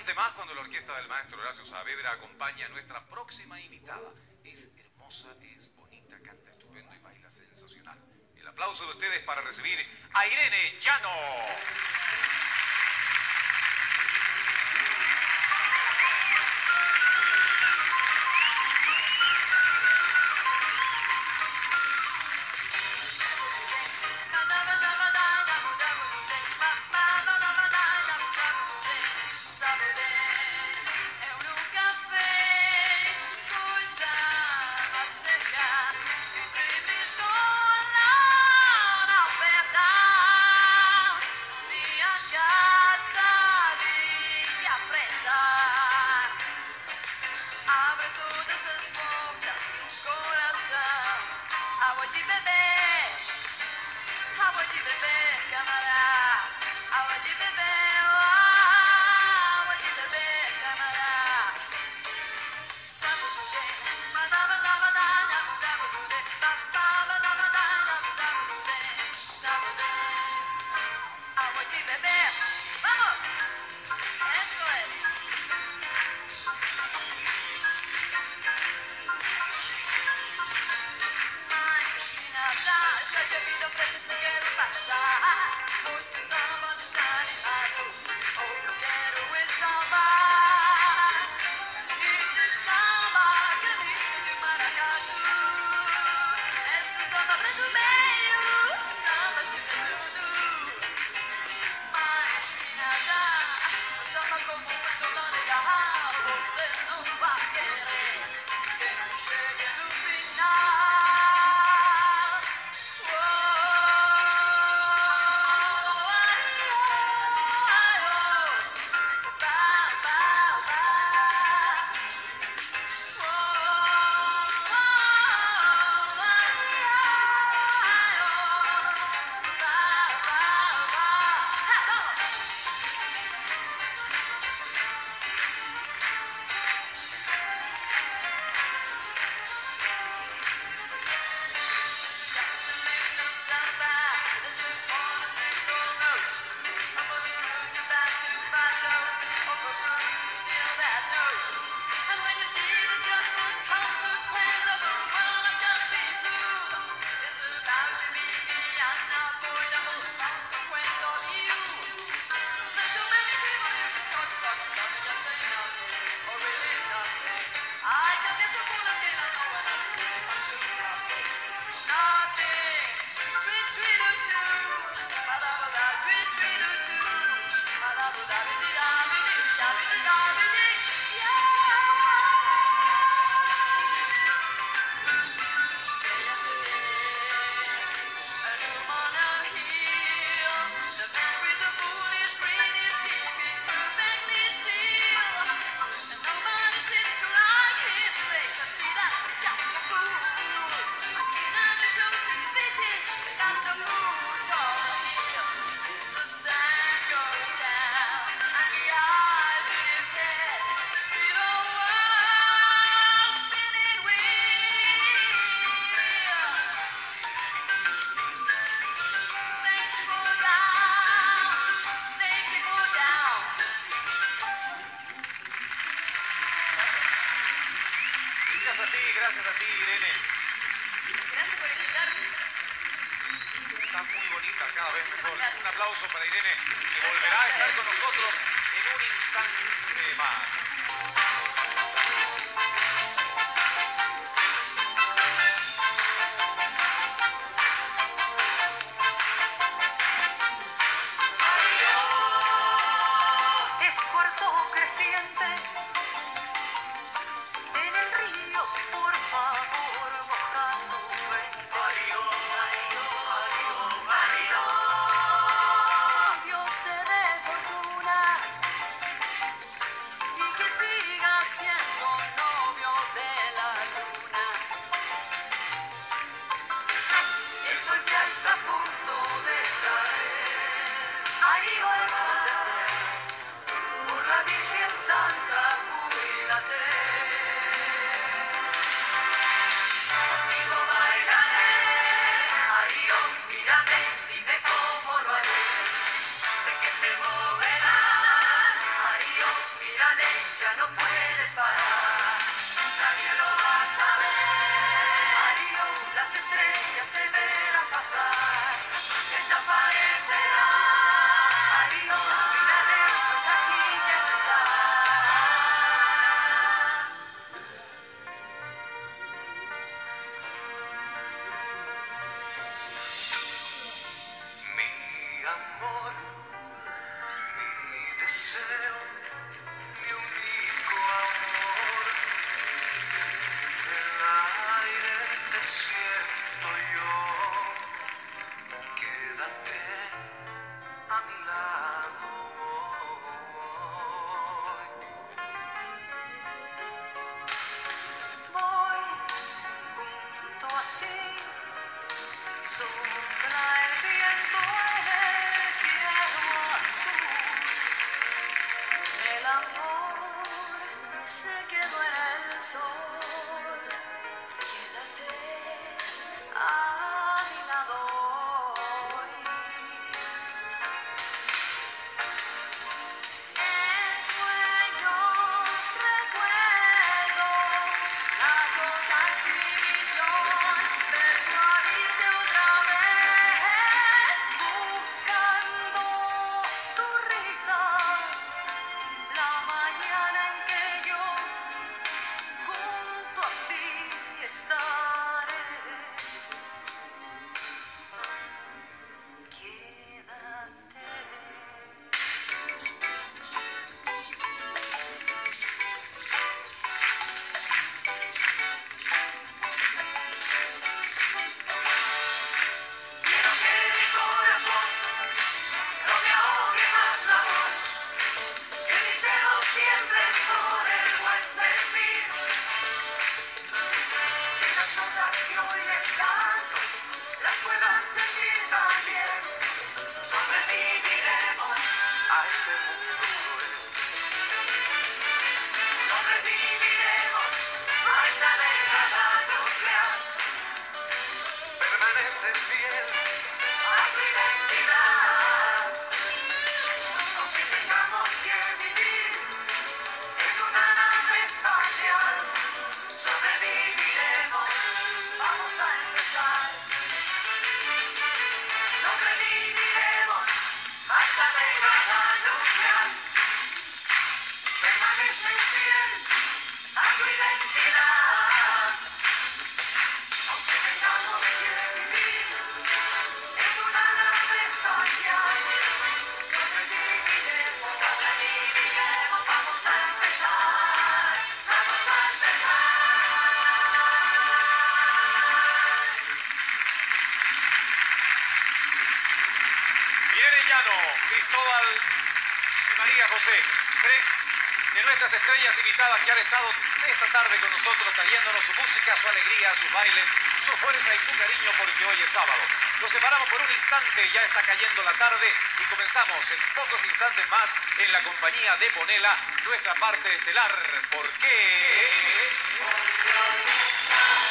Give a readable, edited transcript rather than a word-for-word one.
instante más cuando la orquesta del maestro Horacio Saavedra acompaña a nuestra próxima invitada. Es hermosa, es bonita, canta estupendo y baila sensacional. El aplauso de ustedes para recibir a Irene Llano. Gracias a ti, Irene. Gracias por invitarme. Está muy bonita, cada vez mejor. Gracias. Un aplauso para Irene, que volverá a estar con nosotros en un instante más. Es cuarto creciente en el río, por favor, moja tu frente. Dios te dé fortuna y que ti. Sopla el viento en el cielo azul. El amor se quedó en el sol. Quédate a mi lado hoy. En sueños recuerdo la toda exhibición, persuadirte otra vez, buscando tu risa, la mañana en que yo junto a ti estaré. Quédate. Quiero que mi corazón no me ahogue más la voz, que mis dedos tiemblen por el buen sentir, que las notas que hoy les canto las puedan sentir también. Sobreviviremos a este mundo cruel. Sobreviviremos a esta década nuclear. Permanece fiel a tu identidad, aunque tengamos que vivir en una nave espacial. Sobreviviremos, vamos a empezar. Sobreviviremos a esta década nuclear. Permanece fiel a tu identidad, aunque tengamos que vivir en una nave espacial. Sobreviviremos, sobreviviremos, vamos a empezar, vamos a empezar. Irene Llano, Cristóbal y María José, tres de nuestras estrellas invitadas que han estado esta tarde con nosotros trayéndonos su música, su alegría, sus bailes, su fuerza y su cariño porque hoy es sábado. Nos separamos por un instante, ya está cayendo la tarde y comenzamos en pocos instantes más en la compañía de Ponela, nuestra parte estelar. ¿Por qué? Porque hoy es sábado.